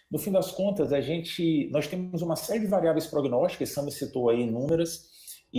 No fim das contas, nós temos uma série de variáveis prognósticas, Sami citou aí inúmeras,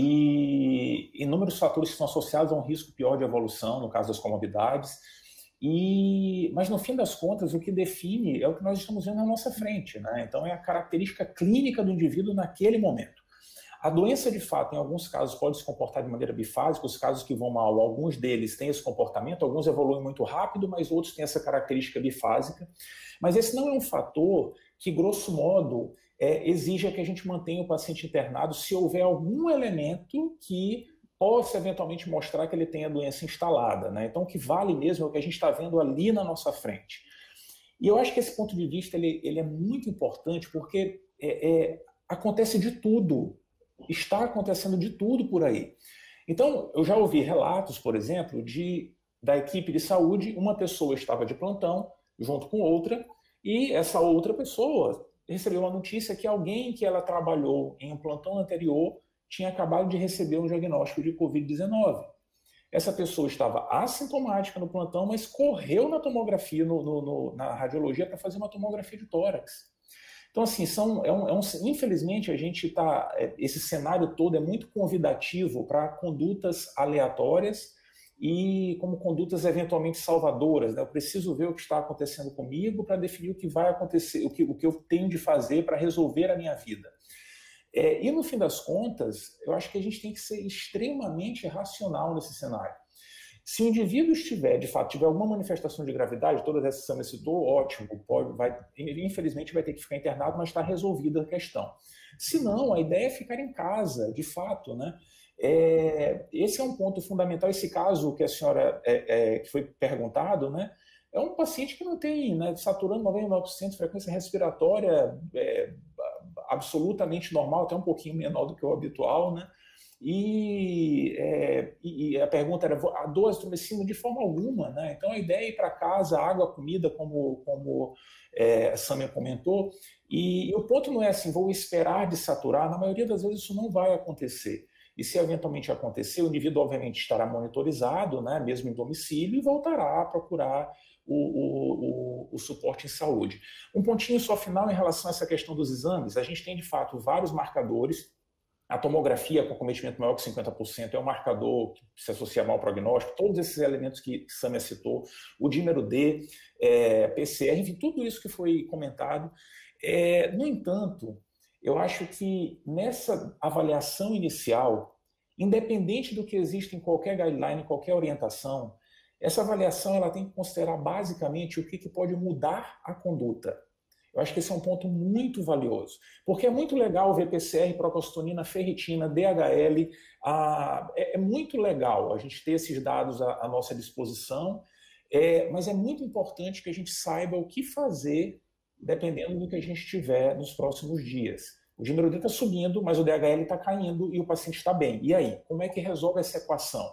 e inúmeros fatores que são associados a um risco pior de evolução, no caso das comorbidades, mas no fim das contas, o que define é o que nós estamos vendo na nossa frente, né? Então é a característica clínica do indivíduo naquele momento. A doença, de fato, em alguns casos pode se comportar de maneira bifásica, os casos que vão mal, alguns deles têm esse comportamento, alguns evoluem muito rápido, mas outros têm essa característica bifásica. Mas esse não é um fator que, grosso modo, exija que a gente mantenha o paciente internado se houver algum elemento que possa eventualmente mostrar que ele tem a doença instalada, né? Então, o que vale mesmo é o que a gente está vendo ali na nossa frente. E eu acho que esse ponto de vista ele é muito importante porque acontece de tudo. Está acontecendo de tudo por aí. Então, eu já ouvi relatos, por exemplo, da equipe de saúde, uma pessoa estava de plantão junto com outra, e essa outra pessoa recebeu uma notícia que alguém que ela trabalhou em um plantão anterior tinha acabado de receber um diagnóstico de Covid-19. Essa pessoa estava assintomática no plantão, mas correu na tomografia, na radiologia, para fazer uma tomografia de tórax. Então, assim, infelizmente, esse cenário todo é muito convidativo para condutas aleatórias e como condutas eventualmente salvadoras, né? Eu preciso ver o que está acontecendo comigo para definir o que vai acontecer, o que eu tenho de fazer para resolver a minha vida. E, no fim das contas, eu acho que a gente tem que ser extremamente racional nesse cenário. Se o indivíduo de fato, tiver alguma manifestação de gravidade, todas essas que você me citou, ótimo, infelizmente vai ter que ficar internado, mas está resolvida a questão. Se não, a ideia é ficar em casa, de fato, né? Esse é um ponto fundamental. Esse caso que a senhora, que foi perguntado, né? É um paciente que não tem, né, saturando 99% de frequência respiratória, absolutamente normal, até um pouquinho menor do que o habitual, né? E a pergunta era, a dor azitromicina de forma alguma, né? Então a ideia é ir para casa, água, comida, como a Sâmia comentou, e o ponto não é assim, vou esperar de saturar, na maioria das vezes isso não vai acontecer. E se eventualmente acontecer, o indivíduo obviamente estará monitorizado, né, mesmo em domicílio, e voltará a procurar o suporte em saúde. Um pontinho só final em relação a essa questão dos exames, a gente tem de fato vários marcadores. A tomografia com cometimento maior que 50% é um marcador que se associa mal ao prognóstico, todos esses elementos que Sâmia citou, o dímero D, PCR, enfim, tudo isso que foi comentado. No entanto, eu acho que nessa avaliação inicial, independente do que existe em qualquer guideline, em qualquer orientação, essa avaliação ela tem que considerar basicamente o que pode mudar a conduta. Eu acho que esse é um ponto muito valioso, porque é muito legal ver PCR, procalcitonina, ferritina, DHL, é muito legal a gente ter esses dados à nossa disposição, mas é muito importante que a gente saiba o que fazer dependendo do que a gente tiver nos próximos dias. O dímero D está subindo, mas o DHL está caindo e o paciente está bem. E aí, como é que resolve essa equação?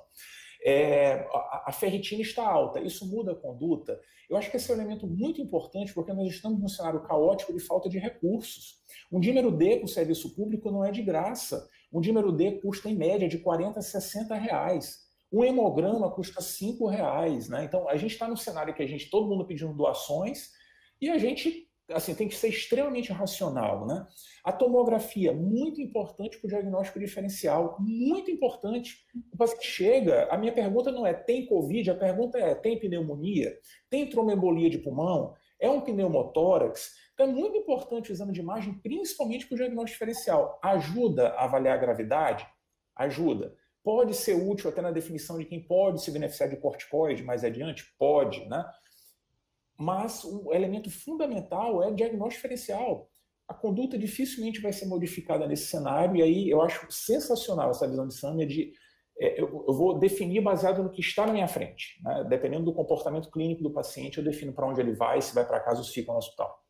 A ferritina está alta, isso muda a conduta? Eu acho que esse é um elemento muito importante porque nós estamos num cenário caótico de falta de recursos. Um dímero D para o serviço público não é de graça. Um dímero D custa em média de 40 a 60 reais. Um hemograma custa 5 reais. Né? Então a gente está num cenário que todo mundo pedindo doações e a gente tem que ser extremamente racional, né? A tomografia, muito importante para o diagnóstico diferencial, muito importante. O paciente chega, a minha pergunta não é tem Covid, a pergunta é tem pneumonia, tem tromboembolia de pulmão, é um pneumotórax? Então é muito importante o exame de imagem, principalmente para o diagnóstico diferencial. Ajuda a avaliar a gravidade? Ajuda. Pode ser útil até na definição de quem pode se beneficiar de corticoide mais adiante? Pode, né? Mas o elemento fundamental é o diagnóstico diferencial. A conduta dificilmente vai ser modificada nesse cenário, e aí eu acho sensacional essa visão de Sâmia de eu vou definir baseado no que está na minha frente. Né? Dependendo do comportamento clínico do paciente, eu defino para onde ele vai, se vai para casa ou se fica no hospital.